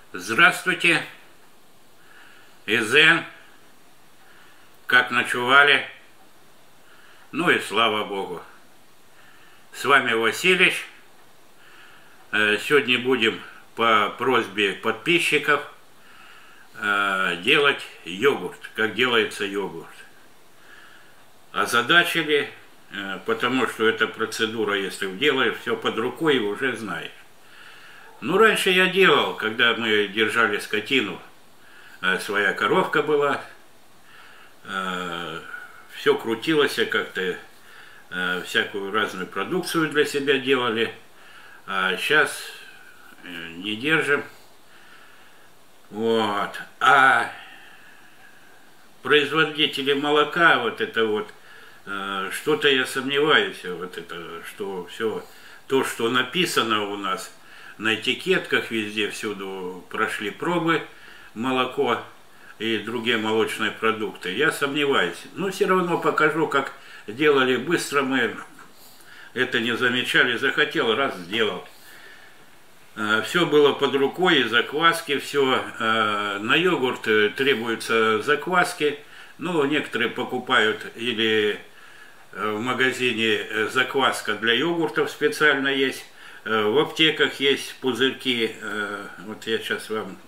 Здравствуйте, Изен, как ночевали? Ну и слава Богу. С вами Василич. Сегодня будем по просьбе подписчиков делать йогурт, как делается йогурт. Озадачили, потому что эта процедура, если делаешь, все под рукой и уже знаешь. Ну, раньше я делал, когда мы держали скотину, своя коровка была, все крутилось, как-то всякую разную продукцию для себя делали, а сейчас не держим. Вот. А производители молока, вот это вот, что-то я сомневаюсь, вот это, что все то, что написано у нас на этикетках, везде, всюду прошли пробы, молоко и другие молочные продукты. Я сомневаюсь. Но все равно покажу, как делали быстро мы. Это не замечали. Захотел, раз сделал. Все было под рукой, закваски, все. На йогурт требуются закваски. Ну, некоторые покупают или в магазине закваска для йогуртов специально есть. В аптеках есть пузырьки, вот я сейчас вам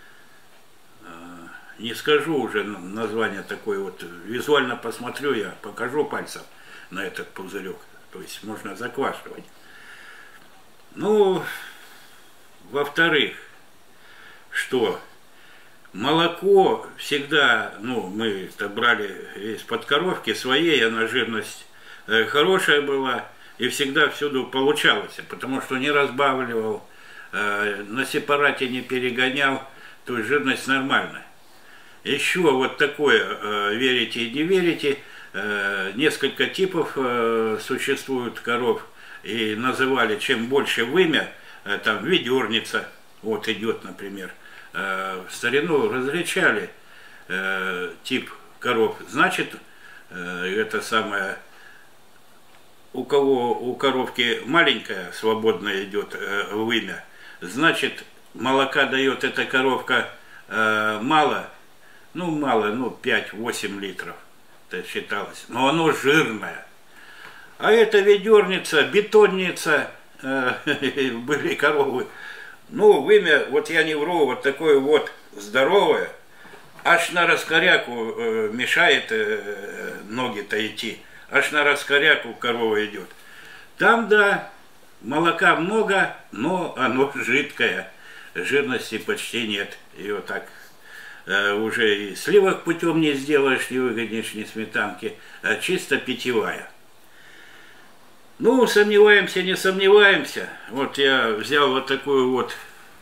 не скажу уже название такое, вот визуально посмотрю, я покажу пальцем на этот пузырек, то есть можно заквашивать. Ну, во-вторых, что молоко всегда, ну, мы это брали из-под коровки своей, она жирность хорошая была, и всегда всюду получалось, потому что не разбавливал, на сепарате не перегонял, то есть жирность нормальная. Еще вот такое, верите и не верите, несколько типов существует коров, и называли, чем больше вымя, там ведерница, вот идет, например, в старину различали тип коров, значит, это самое... У коровки маленькая, свободная идет вымя, значит, молока дает эта коровка мало, ну 5-8 литров, это считалось, но оно жирное. А это ведерница, бетонница, были коровы, ну вымя, вот я не вру, вот такое вот здоровое, аж на раскоряку мешает ноги-то идти. Аж на раскоряку корова идет. Там, да, молока много, но оно жидкое. Жирности почти нет. И вот так уже и сливок путем не сделаешь, не выгодишь, ни сметанки, а чисто питьевая. Ну, сомневаемся, не сомневаемся. Вот я взял вот такую вот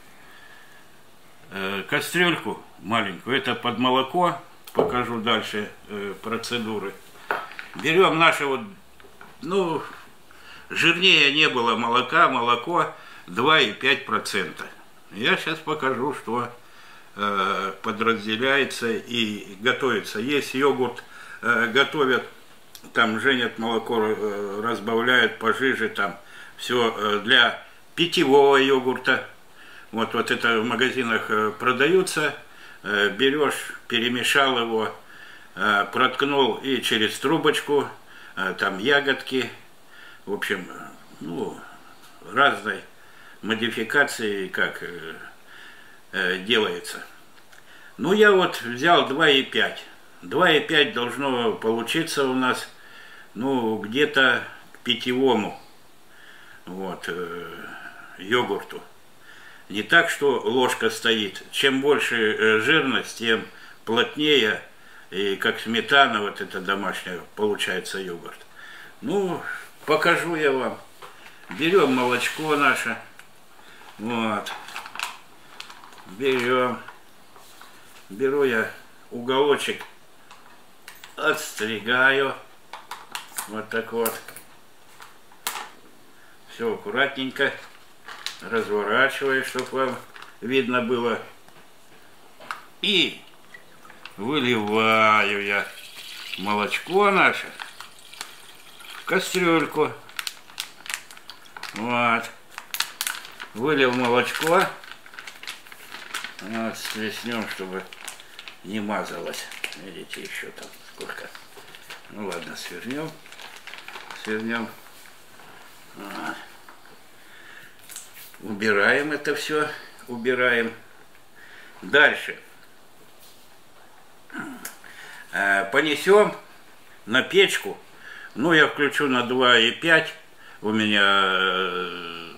кастрюльку маленькую. Это под молоко. Покажу дальше процедуры. Берем наше вот, ну, жирнее не было молока, молоко 2,5%. Я сейчас покажу, что подразделяется и готовится. Есть йогурт, готовят, там женят молоко, разбавляют пожиже, там все для питьевого йогурта. Вот это в магазинах продаются, берешь, перемешал его, проткнул и через трубочку, там ягодки, в общем, ну, разной модификации, как делается. Ну, я вот взял 2,5. 2,5 должно получиться у нас, ну, где-то к питьевому, вот, йогурту. Не так, что ложка стоит. Чем больше жирность, тем плотнее, и как сметана, вот это домашняя, получается йогурт. Ну, покажу я вам. Берем молочко наше. Вот. Берем. Беру я уголочек, отстригаю. Вот так вот. Все аккуратненько. Разворачиваю, чтобы вам видно было. И выливаю я молочко наше в кастрюльку. Вот. Вылил молочко. Вот, стряснем, чтобы не мазалось. Видите, еще там сколько. Ну ладно, свернем. Свернем. Убираем это все. Убираем. Дальше. Понесем на печку. Ну, я включу на 2,5. У меня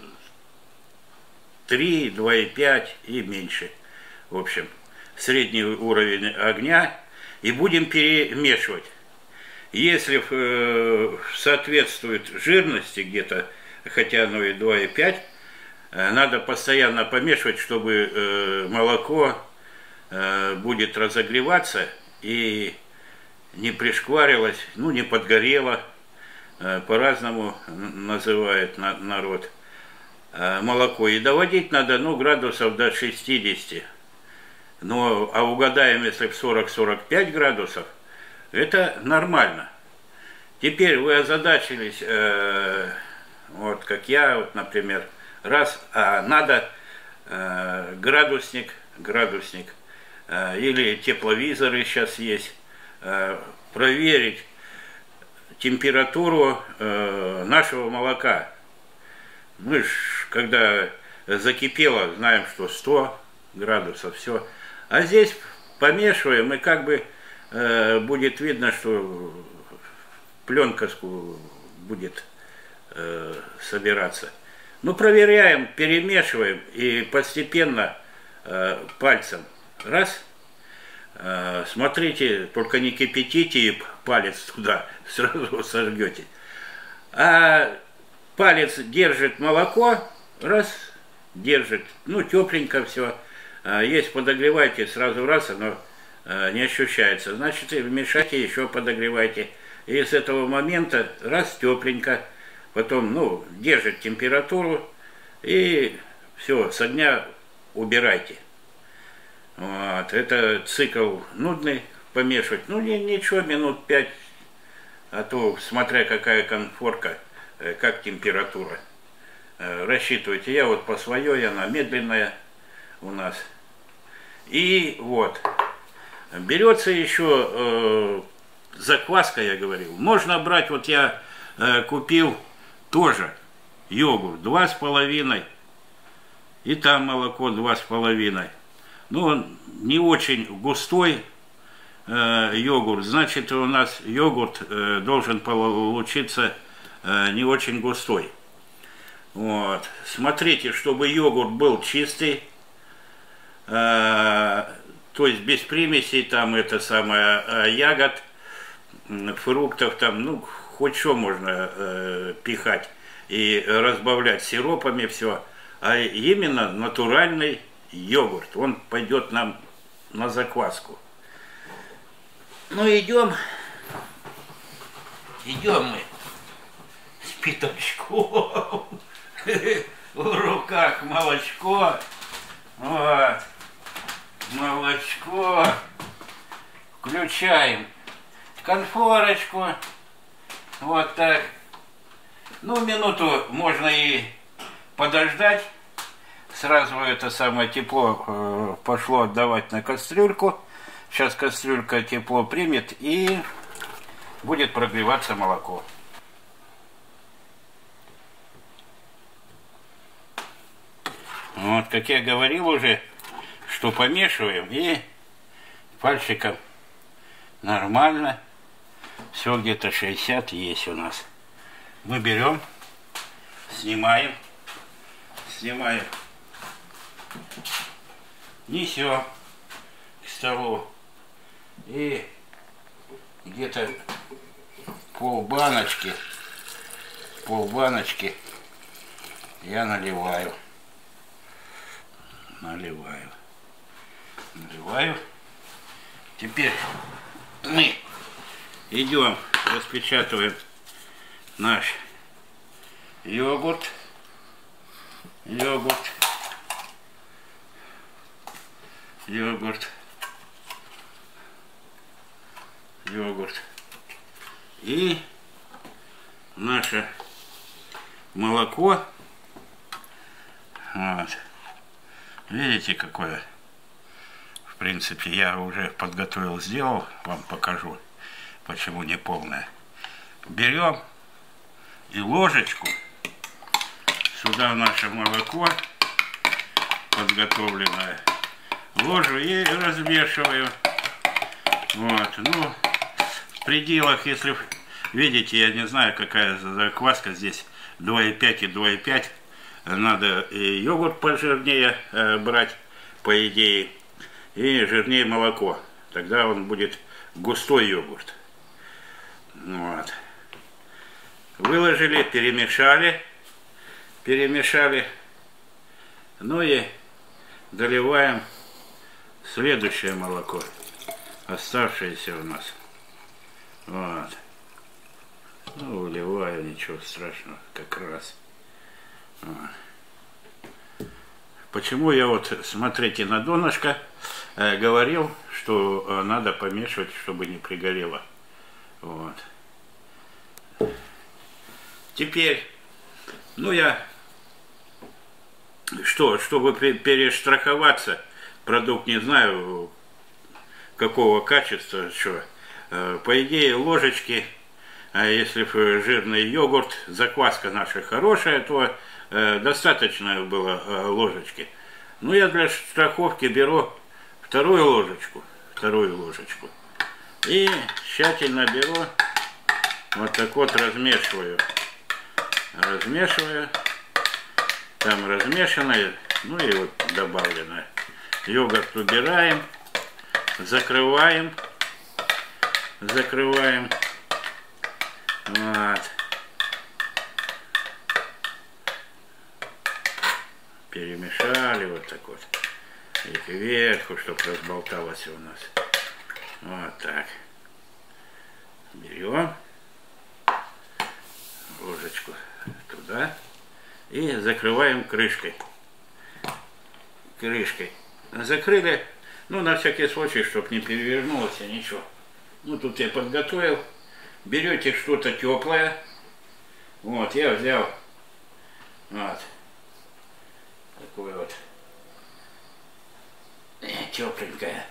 3, 2,5 и меньше. В общем, средний уровень огня. И будем перемешивать. Если соответствует жирности где-то, хотя оно и 2,5, надо постоянно помешивать, чтобы молоко будет разогреваться и не пришкварилось, ну, не подгорело, по-разному называет народ молоко. И доводить надо, ну, градусов до 60. Но, а угадаем, если в 40-45 градусов, это нормально. Теперь вы озадачились, вот как я, вот, например, надо градусник, или тепловизоры сейчас есть, проверить температуру нашего молока. Мы ж, когда закипело, знаем, что 100 градусов, все. А здесь помешиваем, и как бы будет видно, что пленка будет собираться. Ну, проверяем, перемешиваем и постепенно пальцем. Раз. Смотрите, только не кипятите и палец туда сразу сожгете. А палец держит молоко, раз, держит, ну, тепленько все. Если подогреваете сразу раз, оно не ощущается. Значит, мешайте, еще подогревайте. И с этого момента раз, тепленько, потом, ну, держит температуру, и все, с огня убирайте. Вот, это цикл нудный, помешивать. Ну, ничего, минут 5, а то, смотря какая конфорка, как температура. Рассчитывайте. Я вот по своей, она медленная у нас. И вот, берется еще закваска, я говорил. Можно брать, вот я купил тоже йогурт 2,5, и там молоко 2,5. Ну, он не очень густой йогурт, значит, у нас йогурт должен получиться не очень густой. Вот. Смотрите, чтобы йогурт был чистый, то есть без примесей, там это самое, ягод, фруктов, там, ну, хоть что можно пихать и разбавлять сиропами все, а именно натуральный йогурт, он пойдет нам на закваску. Ну, идем мы с пятачком, в руках молочко, вот, молочко, включаем конфорочку, вот так. Ну, минуту можно и подождать. Сразу это самое тепло пошло отдавать на кастрюльку. Сейчас кастрюлька тепло примет и будет прогреваться молоко. Вот, как я говорил уже, что помешиваем и пальчиком нормально. Все где-то 60 есть у нас. Мы берем, снимаем, несем к столу и где-то полбаночки я наливаю. Теперь мы идем, распечатываем наш йогурт. И наше молоко. Вот. Видите, какое принципе, я уже подготовил, сделал, вам покажу, почему не полная. Берем и ложечку сюда в наше молоко подготовленное, ложу и размешиваю. Вот, ну, в пределах, если видите, я не знаю, какая закваска здесь, 2,5 и 2,5. Надо и йогурт пожирнее брать, по идее, и жирнее молоко. Тогда он будет густой йогурт. Вот. Выложили, перемешали. Ну и доливаем следующее молоко, оставшееся у нас. Вот. Ну, выливаю, ничего страшного, как раз. Вот. Почему я вот, смотрите, на донышко говорил, что надо помешивать, чтобы не пригорело. Вот. Теперь, ну я, чтобы перестраховаться, продукт не знаю какого качества, что, по идее ложечки, если жирный йогурт, закваска наша хорошая, то достаточно было ложечки. Ну я для страховки беру вторую ложечку и тщательно беру, вот так вот размешиваю, там размешанное, ну и вот добавленное. Йогурт убираем, закрываем. Вот. Перемешали вот так вот. И кверху, чтобы разболталось у нас. Вот так. Берем ложечку туда и закрываем крышкой. Закрыли, ну на всякий случай, чтобы не перевернулось ничего. Ну тут я подготовил. Берете что-то теплое. Вот, я взял вот такое вот тепленькое.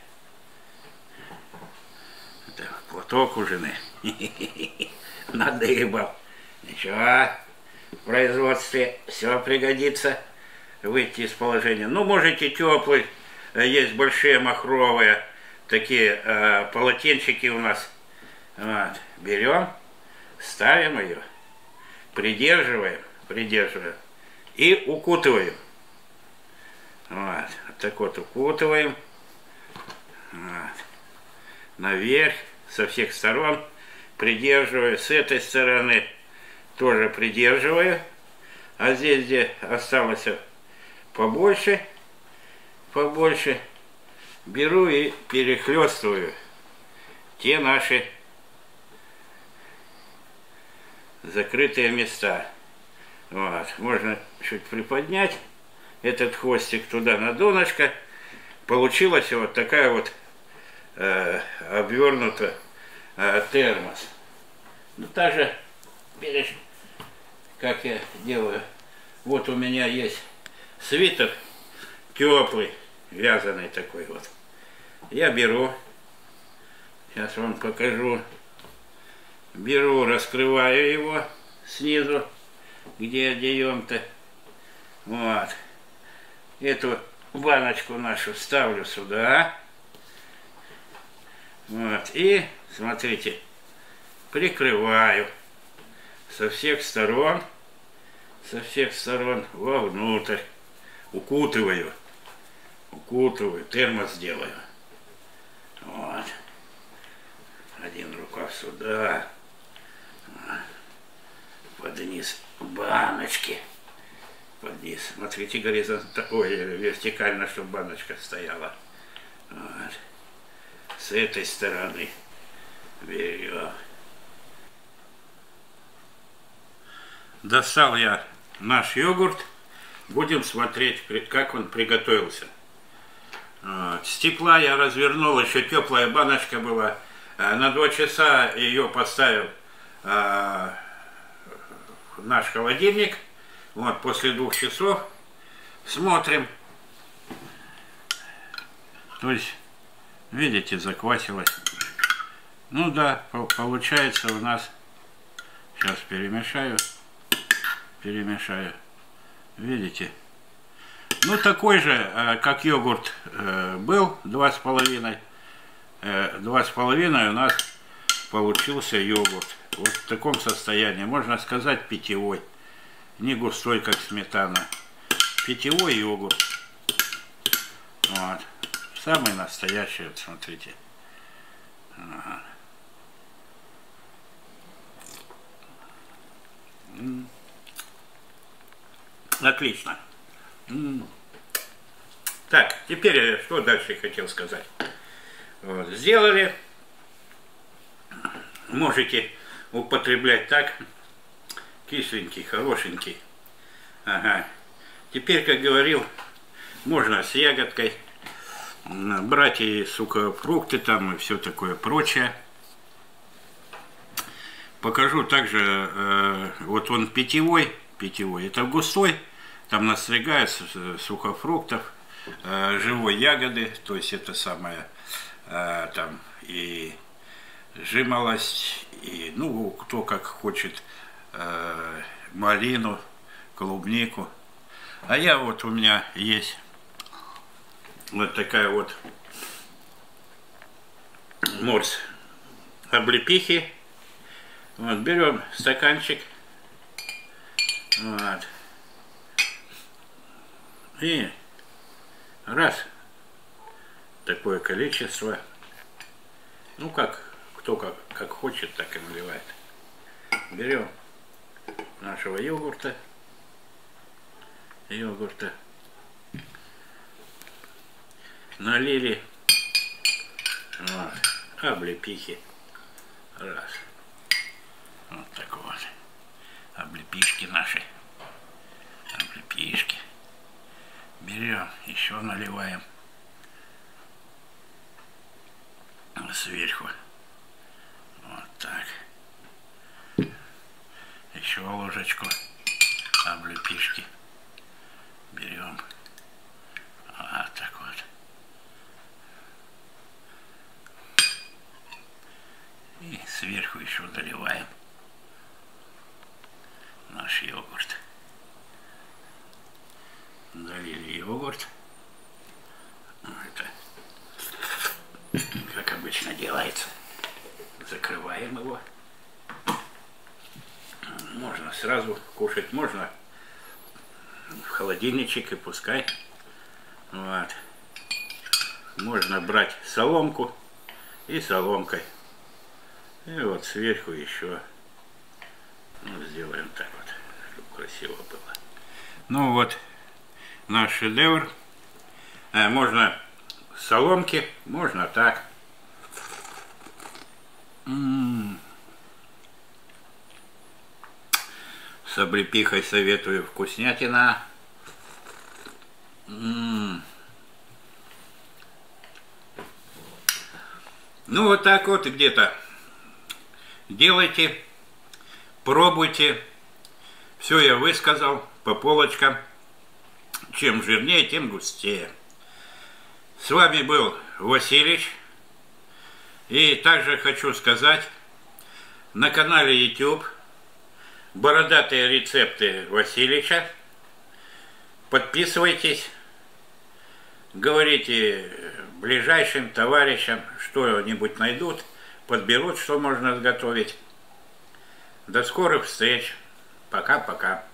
Это платок у жены. Надыбал. Ничего, в производстве все пригодится, выйти из положения. Ну, можете теплый, есть большие махровые такие полотенчики у нас. Вот. Берем, ставим ее, придерживаем и укутываем. Вот так вот укутываем. Вот. Наверх, со всех сторон придерживаю, с этой стороны тоже придерживаю, а здесь, где осталось побольше, беру и перехлестываю те наши закрытые места. Вот. Можно чуть приподнять этот хвостик туда на донышко. Получилась вот такая вот обвернута термос. Ну, так же берешь, как я делаю. Вот у меня есть свитер теплый, вязаный такой вот. Я беру, сейчас вам покажу. Беру, раскрываю его снизу, где одеем-то. Вот. Эту баночку нашу ставлю сюда. Вот. И, смотрите, прикрываю со всех сторон вовнутрь. Укутываю, термос делаю. Вот. Один рукав сюда. Под низ баночки. Под низ. Смотрите, горизонтально, ой, вертикально, чтобы баночка стояла. Вот. С этой стороны берем. Достал я наш йогурт. Будем смотреть, как он приготовился. Вот. С тепла я развернул, еще теплая баночка была. На 2 часа ее поставил в наш холодильник. Вот, после 2 часов смотрим. То есть Видите, заквасилось. Ну да, получается у нас... Сейчас перемешаю. Видите? Ну, такой же, как йогурт был, 2,5. 2,5 у нас получился йогурт. Вот в таком состоянии. Можно сказать, питьевой. Не густой, как сметана. Питьевой йогурт. Вот. Самый настоящий, вот смотрите. Ага. Отлично. Так, теперь что дальше я хотел сказать. Вот, сделали. Можете употреблять так. Кисленький, хорошенький. Ага. Теперь, как говорил, можно с ягодкой брать и сухофрукты там и все такое прочее. Покажу также, вот он питьевой, это густой, там настригается сухофруктов, живой ягоды, то есть это самое, там и жимолость, и, ну, кто как хочет, малину, клубнику. А я вот, у меня есть вот такая вот морс облепихи. Вот, берем стаканчик. Вот. И раз. Такое количество. Ну, как, кто как хочет, так и наливает. Берем нашего йогурта. Налили. Вот. Облепихи. Раз. Вот так вот. Облепишки наши. Облепишки. Берем, еще наливаем. Сверху. Вот так. Еще ложечку облепишки. Берем. Вот так вот. И сверху еще доливаем наш йогурт. Долили йогурт. Это как обычно делается. Закрываем его. Можно сразу кушать, можно в холодильничек и пускай. Вот. Можно брать соломку и соломкой. И вот сверху еще, ну, сделаем так вот, чтобы красиво было. Ну вот, наш шедевр. Можно соломки, можно так. С облепихой советую, вкуснятина. Ну вот так вот где-то делайте, пробуйте. Все я высказал по полочкам. Чем жирнее, тем густее. С вами был Василич. И также хочу сказать, на канале YouTube бородатые рецепты Василича. Подписывайтесь. Говорите ближайшим товарищам, что-нибудь найдут, подберут, что можно сготовить. До скорых встреч. Пока-пока.